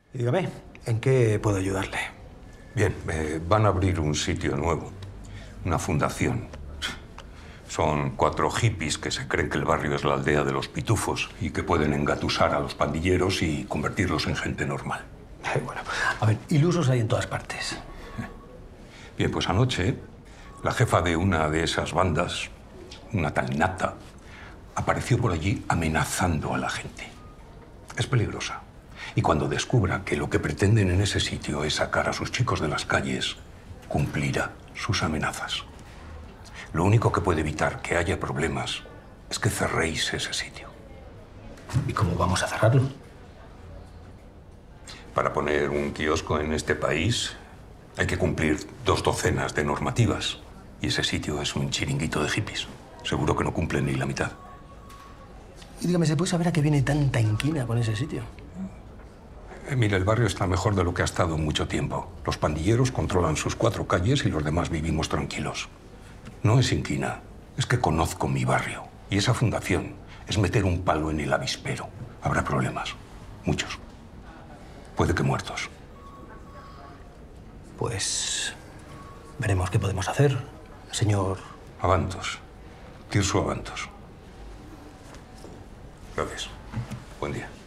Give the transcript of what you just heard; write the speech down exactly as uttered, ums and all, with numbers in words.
Y dígame, ¿en qué puedo ayudarle? Bien, eh, van a abrir un sitio nuevo, una fundación. Son cuatro hippies que se creen que el barrio es la aldea de los pitufos y que pueden engatusar a los pandilleros y convertirlos en gente normal. Eh, bueno, a ver, ilusos hay en todas partes. Bien, pues anoche la jefa de una de esas bandas, una tal Nata, apareció por allí amenazando a la gente. Es peligrosa. Y cuando descubra que lo que pretenden en ese sitio es sacar a sus chicos de las calles, cumplirá sus amenazas. Lo único que puede evitar que haya problemas es que cerréis ese sitio. ¿Y cómo vamos a cerrarlo? Para poner un kiosco en este país hay que cumplir dos docenas de normativas. Y ese sitio es un chiringuito de hippies. Seguro que no cumplen ni la mitad. Y dígame, ¿se puede saber a qué viene tanta inquina con ese sitio? Eh, mira, el barrio está mejor de lo que ha estado en mucho tiempo. Los pandilleros controlan sus cuatro calles y los demás vivimos tranquilos. No es inquina, es que conozco mi barrio. Y esa fundación es meter un palo en el avispero. Habrá problemas, muchos. Puede que muertos. Pues veremos qué podemos hacer, señor... Avantos. Tirso Avantos. Gracias. Buen día.